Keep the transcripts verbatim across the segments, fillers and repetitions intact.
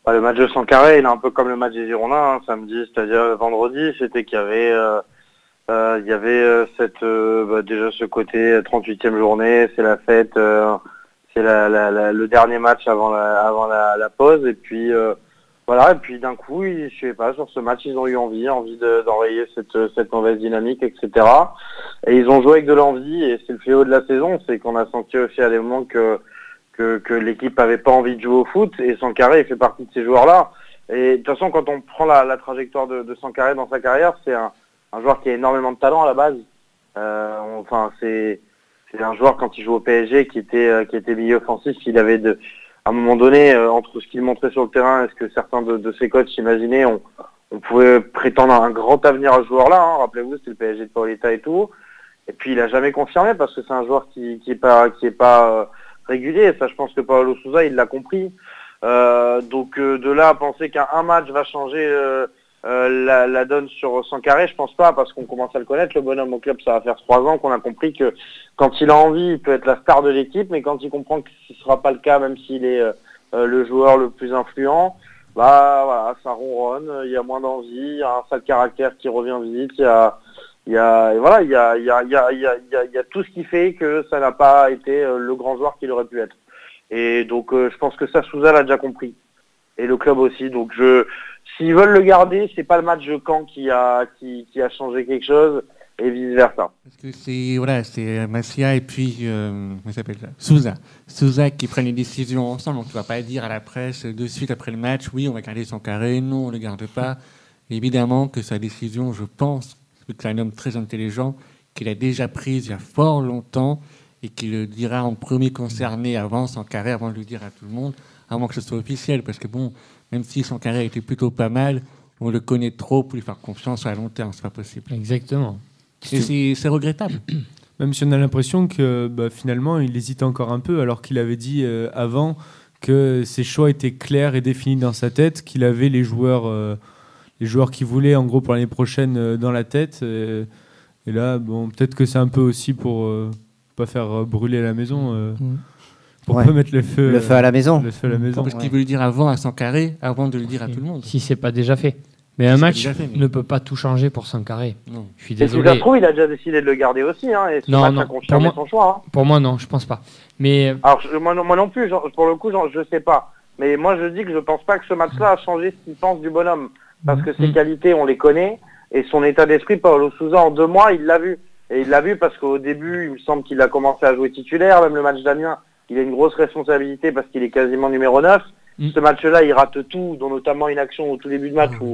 Bah, le match de Sankaré, il est un peu comme le match des Girondins, hein, samedi, c'est-à-dire vendredi, c'était qu'il y avait, euh, euh, il y avait euh, cette, euh, bah, déjà ce côté trente-huitième journée, c'est la fête, euh, c'est la, la, la, le dernier match avant la, avant la, la pause, et puis euh, voilà, et puis d'un coup, ils, je sais pas, sur ce match, ils ont eu envie, envie de, d'enrayer cette, cette mauvaise dynamique, et cetera. Et ils ont joué avec de l'envie, et c'est le fléau de la saison, c'est qu'on a senti aussi à des moments que que, que l'équipe avait pas envie de jouer au foot, et Sankaré, il fait partie de ces joueurs-là. Et de toute façon, quand on prend la, la trajectoire de, de Sankaré dans sa carrière, c'est un, un joueur qui a énormément de talent à la base. Euh, enfin, c'est c'est un joueur, quand il joue au P S G, qui était euh, qui était milieu offensif, il avait de à un moment donné, euh, entre ce qu'il montrait sur le terrain et ce que certains de, de ses coachs imaginaient, on, on pouvait prétendre à un grand avenir à ce joueur-là. Hein. Rappelez-vous, c'était le P S G de Paoletta et tout. Et puis il a jamais confirmé parce que c'est un joueur qui qui est pas qui est pas euh, régulier. Et ça, je pense que Paulo Sousa, il l'a compris. Euh, donc euh, de là à penser qu'un un match va changer euh, euh, la, la donne sur Sankaré, je pense pas, parce qu'on commence à le connaître. Le bonhomme au club, ça va faire trois ans qu'on a compris que quand il a envie, il peut être la star de l'équipe, mais quand il comprend que ce sera pas le cas, même s'il est euh, le joueur le plus influent, bah voilà, ça ronronne, il y a moins d'envie, il y a un sale caractère qui revient vite, il y a il y a voilà, il y a il y a il y a il y a, il y a, il y a tout ce qui fait que ça n'a pas été euh, le grand joueur qu'il aurait pu être. Et donc euh, je pense que ça, Sousa l'a déjà compris, et le club aussi. Donc je, s'ils veulent le garder, c'est pas le match de Caen qui a qui, qui a changé quelque chose, et vice versa. Parce que c'est voilà, c'est Macia et puis euh, comment s'appelle ça, Sousa, Sousa qui prennent les décisions ensemble. Donc tu vas pas dire à la presse de suite après le match, oui, on va garder Sankaré, non, on le garde pas. Évidemment que sa décision, je pense, que c'est un homme très intelligent, qu'il a déjà prise il y a fort longtemps, et qui le dira en premier concerné avant Sankaré, avant de le dire à tout le monde, avant que ce soit officiel, parce que bon, même si Sankaré était plutôt pas mal, on le connaît trop pour lui faire confiance à long terme, c'est pas possible. Exactement. Et c'est, c'est regrettable. Même si on a l'impression que bah, finalement il hésite encore un peu, alors qu'il avait dit euh, avant que ses choix étaient clairs et définis dans sa tête, qu'il avait les joueurs, euh, les joueurs qu'il voulait en gros pour l'année prochaine euh, dans la tête. Et, et là, bon, peut-être que c'est un peu aussi pour euh, pas faire brûler la maison, euh, mmh. pour ouais. pas mettre le feu, le feu à la maison. Le feu à la maison. Parce ouais. qu'il veut le dire avant à Sankaré, avant de le dire à tout le monde. Si c'est pas déjà fait. Mais un si match fait, mais... ne peut pas tout changer pour Sankaré. Non. Je suis désolé. Et si ça se trouve, il a déjà décidé de le garder aussi, hein, et ce non, match non. a confirmé moi, son choix. Hein. Pour moi, non, je pense pas. Mais alors je, moi, non, moi non plus, genre, pour le coup, genre, je sais pas. Mais moi, je dis que je pense pas que ce match-là a changé ce qu'il pense du bonhomme, parce que ses mmh. qualités, on les connaît, et son état d'esprit, Paulo Sousa, en deux mois, il l'a vu. Et il l'a vu parce qu'au début, il me semble qu'il a commencé à jouer titulaire, même le match d'Amiens, il a une grosse responsabilité parce qu'il est quasiment numéro neuf. Mmh. Ce match-là, il rate tout, dont notamment une action au tout début de match où,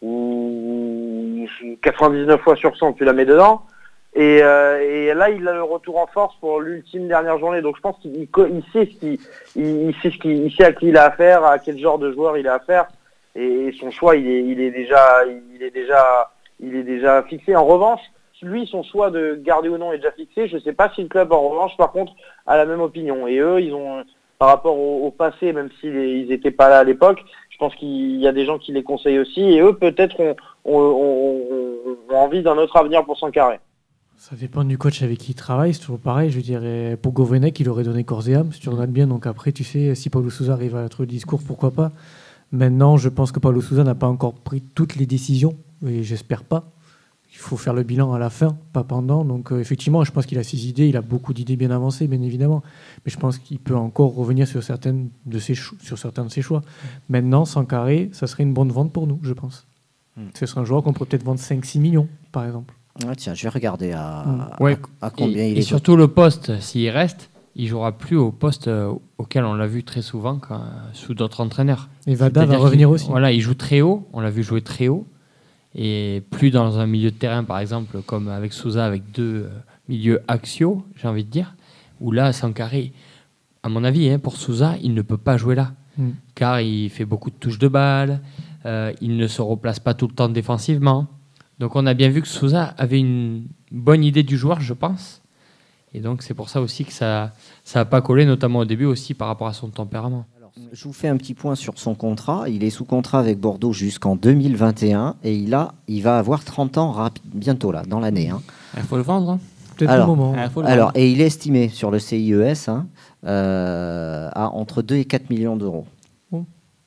où quatre-vingt-dix-neuf fois sur cent, tu la mets dedans. Et, euh, et là, il a le retour en force pour l'ultime dernière journée. Donc je pense qu'il il, il sait ce qu'il, il, il sait ce qu'il, il sait à qui il a affaire, à quel genre de joueur il a affaire. Et, et son choix, il est, il est déjà, il est déjà, il est déjà fixé. En revanche, lui, son choix de garder ou non est déjà fixé. Je ne sais pas si le club, en revanche, par contre, a la même opinion. Et eux, ils ont, par rapport au, au passé, même s'ils n'étaient pas là à l'époque, je pense qu'il y a des gens qui les conseillent aussi. Et eux, peut-être, ont, ont, ont, ont envie d'un autre avenir pour Sankaré. Ça dépend du coach avec qui il travaille. C'est toujours pareil. Je dirais, pour Gourvenec, il aurait donné corps et âme, si tu regardes bien. Donc après, tu sais, si Paulo Sousa arrive à être le discours, pourquoi pas. Maintenant, je pense que Paulo Sousa n'a pas encore pris toutes les décisions. Et j'espère pas. Il faut faire le bilan à la fin, pas pendant. Donc euh, effectivement, je pense qu'il a ses idées, il a beaucoup d'idées bien avancées, bien évidemment. Mais je pense qu'il peut encore revenir sur, certaines de ses cho- sur certains de ses choix. Mmh. Maintenant, Sankaré, ça serait une bonne vente pour nous, je pense. Mmh. Ce serait un joueur qu'on pourrait peut-être vendre cinq six millions, par exemple. Ah, tiens, je vais regarder à, mmh. ouais. à, à combien et, il et est. Et surtout le poste, s'il reste, il jouera plus au poste euh, auquel on l'a vu très souvent quand, euh, sous d'autres entraîneurs. Et Vada va revenir aussi. Voilà, il joue très haut, on l'a vu jouer très haut. Et plus dans un milieu de terrain, par exemple, comme avec Sousa, avec deux euh, milieux axiaux, j'ai envie de dire, où là, Sankaré, à mon avis, hein, pour Sousa, il ne peut pas jouer là, mm. car il fait beaucoup de touches de balle, euh, il ne se replace pas tout le temps défensivement. Donc on a bien vu que Sousa avait une bonne idée du joueur, je pense. Et donc c'est pour ça aussi que ça n'a pas collé, notamment au début aussi, par rapport à son tempérament. Je vous fais un petit point sur son contrat. Il est sous contrat avec Bordeaux jusqu'en deux mille vingt et un et il, a, il va avoir trente ans rapi- bientôt, là, dans l'année. Hein. Il faut le vendre. Hein. Peut-être alors, le moment. Le alors, et il est estimé sur le C I E S hein, euh, à entre deux et quatre millions d'euros. Oh.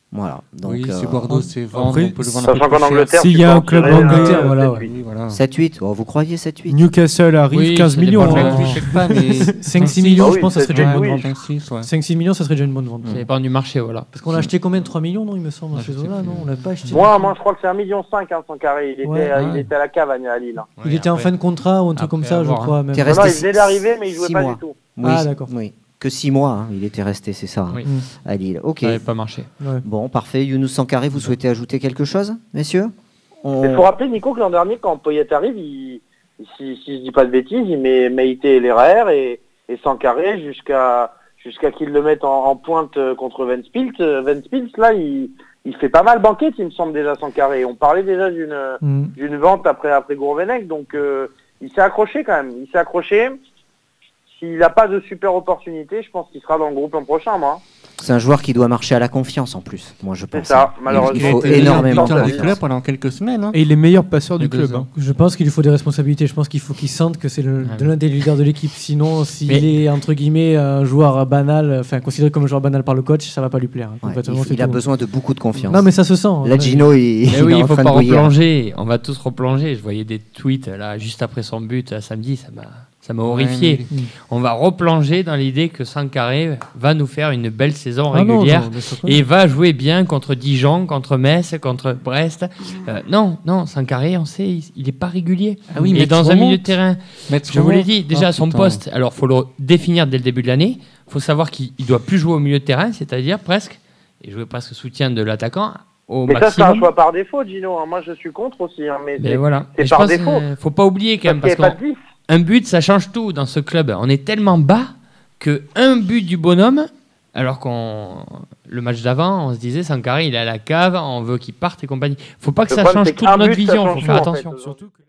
Voilà. Donc, oui, si euh, Bordeaux c'est vendre, après, on peut le vendre un peu Sachant plus qu'en cher. Angleterre, S'il tu y a peux un en club tirer, Angleterre, euh, voilà, sept, ouais. huit. Oui, voilà. sept huit. Oh, vous croyez sept huit? Newcastle arrive, Oui, quinze ça millions. dépend. hein. Oui, je sais pas, mais cinq six millions, Ah je oui, pense que ça serait c'est déjà une oui. bonne vente. cinq six, ouais. cinq six millions, ça serait déjà une bonne vente. Ça dépend du marché, voilà. Parce qu'on l'a acheté combien? trois millions, non, il me semble, à Ah, ce je sais là plus. non? On l'a pas acheté. Moi, moi, je crois que c'est un million cinq, hein, Sankaré. Il était, Ouais, euh, il ouais. était à la cave à à Lille. hein. Il était en fin de contrat ou un truc Après, comme ça, à je voir, crois. Même. T'es Non, resté non, il venait six- d'arriver, mais il jouait six pas mois. du tout. Oui, Ah, d'accord. Oui. Que six mois, hein, il était resté, c'est ça, hein, Oui. Mm. à Lille. Ok. Ça n'avait pas marché. Ouais. Bon, parfait. Younous Sankaré, vous souhaitez ajouter quelque chose, messieurs? On- Il faut rappeler, Nico, que l'an dernier, quand Poyet arrive, il, si, si je dis pas de bêtises, il met Meïté et Lerrer et, et Sankaré jusqu'à jusqu'à qu'ils le mettent en, en pointe euh, contre Ventspils. Euh, Ventspils, là, il, il fait pas mal banquette, il me semble, déjà Sankaré. On parlait déjà d'une Mm. d'une vente après, après Gourvenec, donc euh, il s'est accroché quand même. Il s'est accroché. S'il n'a pas de super opportunité, je pense qu'il sera dans le groupe l'an prochain, moi. C'est un joueur qui doit marcher à la confiance en plus, moi je pense. C'est ça, hein. malheureusement. Il faut Il a été énormément de buteur du confiance. club pendant quelques semaines. Hein. Et il est meilleur passeur du Il y a club. deux ans. hein. Je pense qu'il lui faut des responsabilités. Je pense qu'il faut qu'il sente que c'est le- Ah de oui. l'un des leaders de l'équipe. Sinon, s'il Mais- est entre guillemets un joueur banal, enfin considéré comme un joueur banal par le coach, ça va pas lui plaire. Ouais, Complètement, il, c'est il a tout. besoin de beaucoup de confiance. Non, mais ça se sent. hein. Là, Gino, il, Mais il oui, est il en faut train pas de bouillir. replonger. On va tous replonger. Je voyais des tweets là juste après son but euh, samedi, ça m'a ça m'a horrifié. Ouais, On va replonger dans l'idée que Sankaré va nous faire une belle saison Ah non, régulière non, bien sûr que non. et va jouer bien contre Dijon, contre Metz, contre Brest. Euh, non, non, Sankaré, on sait, il- il n'est pas régulier. Ah oui, et mais dans tu un milieu de remontes. terrain, Metz je vous l'ai remonte. dit, déjà Ah, son putain. poste, alors il faut le définir dès le début de l'année. Il faut savoir qu'il ne doit plus jouer au milieu de terrain, c'est-à-dire presque, et jouer presque soutien de l'attaquant au Mais ça, c'est un maximum. choix par défaut, Gino. hein. Moi, je suis contre aussi. hein, mais Mais c'est voilà. c'est Et je par pense, défaut. euh, faut pas oublier quand même, parce qu'il parce n'y avait qu'un pas de dix. but, ça change tout dans ce club. On est tellement bas que un but du bonhomme, alors qu'on le match d'avant, on se disait Sankaré, il est à la cave, on veut qu'il parte et compagnie. Faut pas que Le ça problème, change c'est toute qu'un notre but, ça vision. change Faut faire tout, en fait. attention. Surtout que